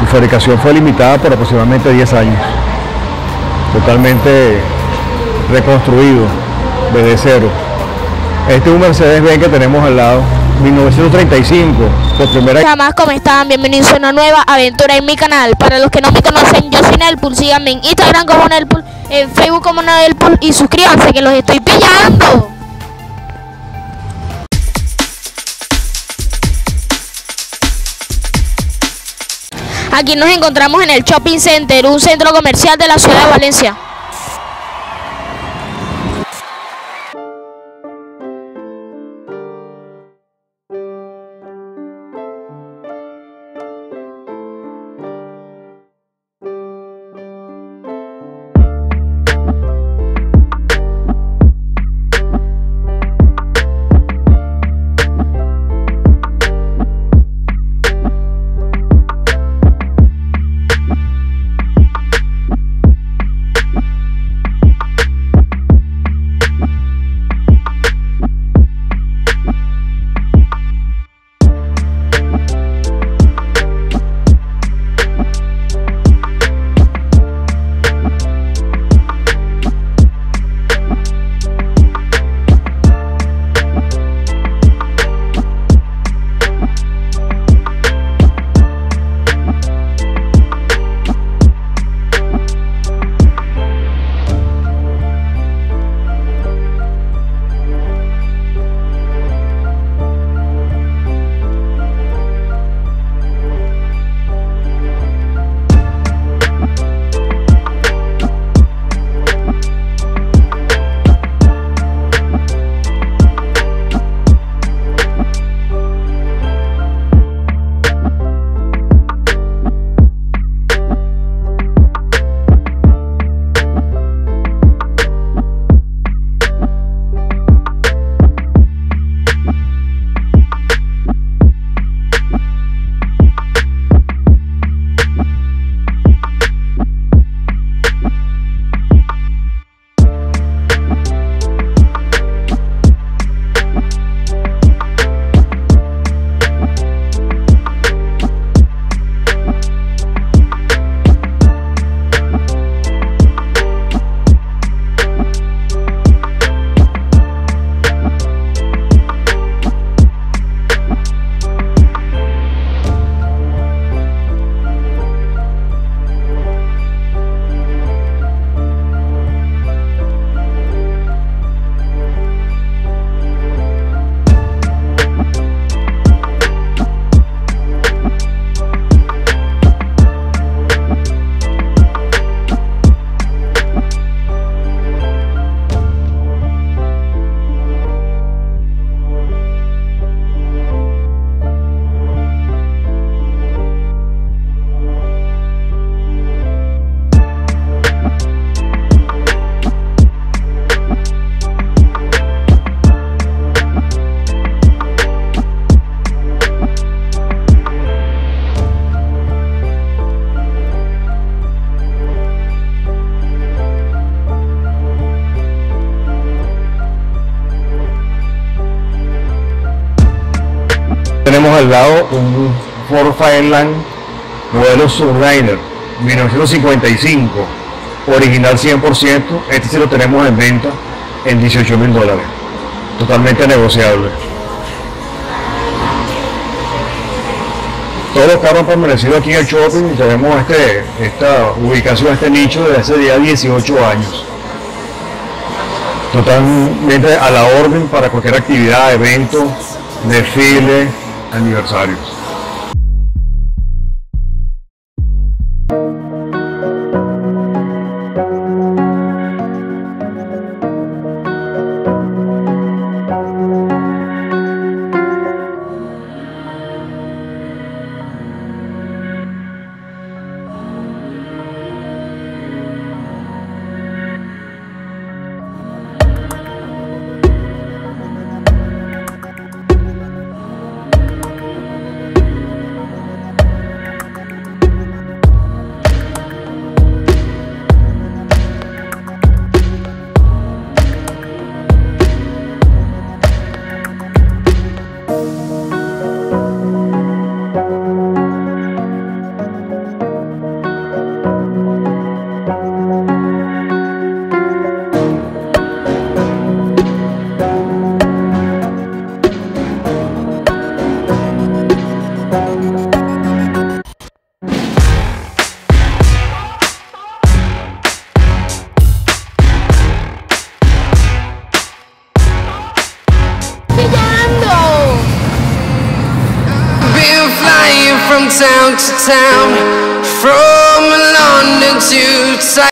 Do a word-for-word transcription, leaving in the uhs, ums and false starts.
fabricación fue limitada por aproximadamente diez años, totalmente reconstruido desde cero. Este es un Mercedes-Benz que tenemos al lado, mil novecientos treinta y cinco, por primera vez. Jamás, ¿cómo están? Bienvenidos a una nueva aventura en mi canal. Para los que no me conocen, yo soy Nelpool, síganme en Instagram como Nelpool, en Facebook como Nelpool y suscríbanse que los estoy pillando. Aquí nos encontramos en el Shopping Center, un centro comercial de la ciudad de Valencia. Tenemos al lado un Ford Fireland modelo Surliner mil novecientos cincuenta y cinco, original cien por ciento. Este sí lo tenemos en venta en dieciocho mil dólares, totalmente negociable. Todos los carros han permanecido aquí en el shopping y tenemos este, esta ubicación, este nicho desde hace ya dieciocho años. Totalmente a la orden para cualquier actividad, evento, desfile, aniversarios. from town to town, from London to